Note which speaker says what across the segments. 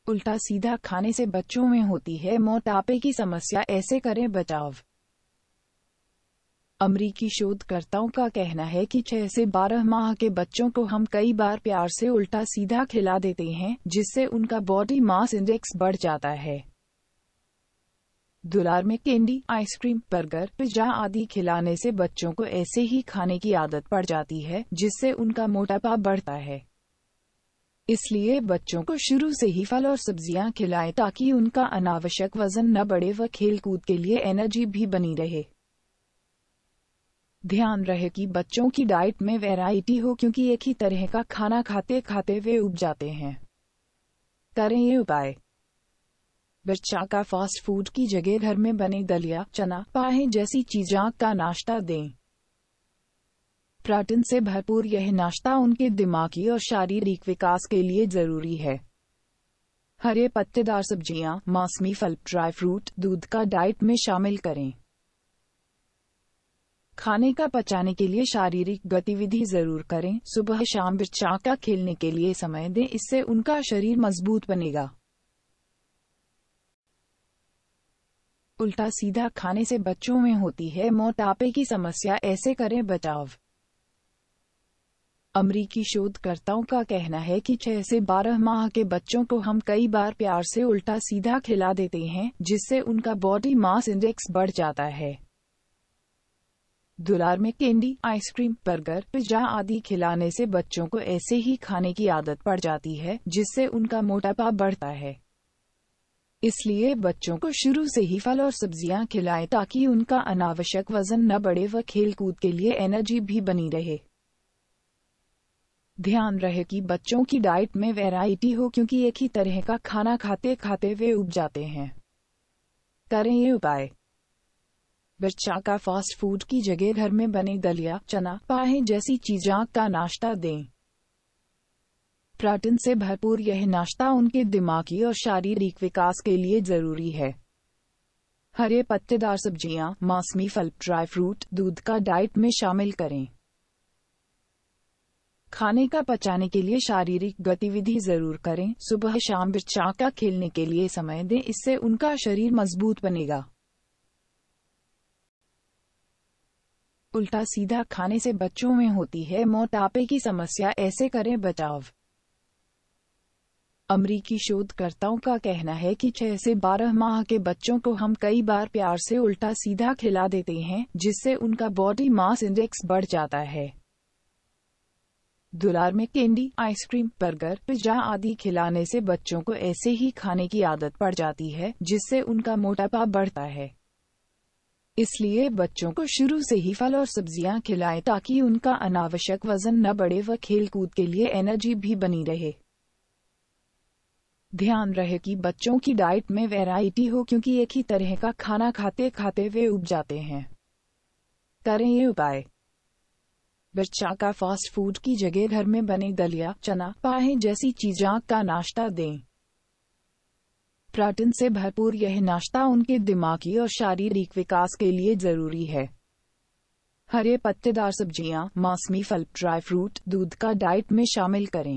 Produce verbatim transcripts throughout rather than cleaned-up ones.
Speaker 1: उल्टा सीधा खाने से बच्चों में होती है मोटापे की समस्या, ऐसे करें बचाव। अमरीकी शोधकर्ताओं का कहना है कि छह से बारह माह के बच्चों को हम कई बार प्यार से उल्टा सीधा खिला देते हैं, जिससे उनका बॉडी मास इंडेक्स बढ़ जाता है। दुलार में कैंडी, आइसक्रीम, बर्गर, पिज्जा आदि खिलाने से बच्चों को ऐसे ही खाने की आदत पड़ जाती है, जिससे उनका मोटापा बढ़ता है। इसलिए बच्चों को शुरू से ही फल और सब्जियां खिलाएं ताकि उनका अनावश्यक वजन न बढ़े व खेलकूद के लिए एनर्जी भी बनी रहे। ध्यान रहे कि बच्चों की डाइट में वैरायटी हो, क्योंकि एक ही तरह का खाना खाते खाते वे उब जाते हैं। करें ये उपाय। बच्चा का फास्ट फूड की जगह घर में बने दलिया, चना, पोहे जैसी चीज़ों का नाश्ता दें। प्रोटीन से भरपूर यह नाश्ता उनके दिमागी और शारीरिक विकास के लिए जरूरी है। हरे पत्तेदार सब्जियां, मौसमी फल, ड्राई फ्रूट, दूध का डाइट में शामिल करें। खाने का पचाने के लिए शारीरिक गतिविधि जरूर करें। सुबह शाम बच्चा का खेलने के लिए समय दें, इससे उनका शरीर मजबूत बनेगा। उल्टा सीधा खाने से बच्चों में होती है मोटापे की समस्या, ऐसे करें बचाव। अमरीकी शोधकर्ताओं का कहना है कि छह से बारह माह के बच्चों को हम कई बार प्यार से उल्टा सीधा खिला देते हैं, जिससे उनका बॉडी मास इंडेक्स बढ़ जाता है। दुलार में कैंडी, आइसक्रीम, बर्गर, पिज्जा आदि खिलाने से बच्चों को ऐसे ही खाने की आदत पड़ जाती है, जिससे उनका मोटापा बढ़ता है। इसलिए बच्चों को शुरू से ही फल और सब्जियां खिलाएं ताकि उनका अनावश्यक वजन न बढ़े व खेलकूद के लिए एनर्जी भी बनी रहे। ध्यान रहे कि बच्चों की डाइट में वैरायटी हो, क्योंकि एक ही तरह का खाना खाते खाते वे उब जाते हैं। करें ये उपाय। बच्चा का फास्ट फूड की जगह घर में बने दलिया, चना, पोहे जैसी चीज़ों का नाश्ता दें। प्रोटीन से भरपूर यह नाश्ता उनके दिमागी और शारीरिक विकास के लिए जरूरी है। हरे पत्तेदार सब्जियां, मौसमी फल, ड्राई फ्रूट, दूध का डाइट में शामिल करें। खाने का पचाने के लिए शारीरिक गतिविधि जरूर करें। सुबह शाम बच्चा का खेलने के लिए समय दें, इससे उनका शरीर मजबूत बनेगा। उल्टा सीधा खाने से बच्चों में होती है मोटापे की समस्या, ऐसे करें बचाव। अमरीकी शोधकर्ताओं का कहना है कि छह से बारह माह के बच्चों को हम कई बार प्यार से उल्टा सीधा खिला देते हैं, जिससे उनका बॉडी मास इंडेक्स बढ़ जाता है। दुलार में कैंडी, आइसक्रीम, बर्गर, पिज्जा आदि खिलाने से बच्चों को ऐसे ही खाने की आदत पड़ जाती है, जिससे उनका मोटापा बढ़ता है। इसलिए बच्चों को शुरू से ही फल और सब्जियां खिलाएं ताकि उनका अनावश्यक वजन न बढ़े व खेलकूद के लिए एनर्जी भी बनी रहे। ध्यान रहे कि बच्चों की डाइट में वैरायटी हो, क्योंकि एक ही तरह का खाना खाते खाते वे उब जाते हैं। करें ये उपाय। बच्चा का फास्ट फूड की जगह घर में बने दलिया, चना, पोहे जैसी चीज़ों का नाश्ता दें। प्रोटीन से भरपूर यह नाश्ता उनके दिमागी और शारीरिक विकास के लिए जरूरी है। हरे पत्तेदार सब्जियां, मौसमी फल, ड्राई फ्रूट, दूध का डाइट में शामिल करें।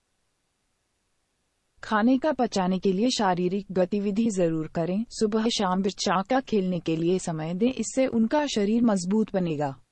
Speaker 1: खाने का पचाने के लिए शारीरिक गतिविधि जरूर करें। सुबह शाम बच्चा का खेलने के लिए समय दें, इससे उनका शरीर मजबूत बनेगा।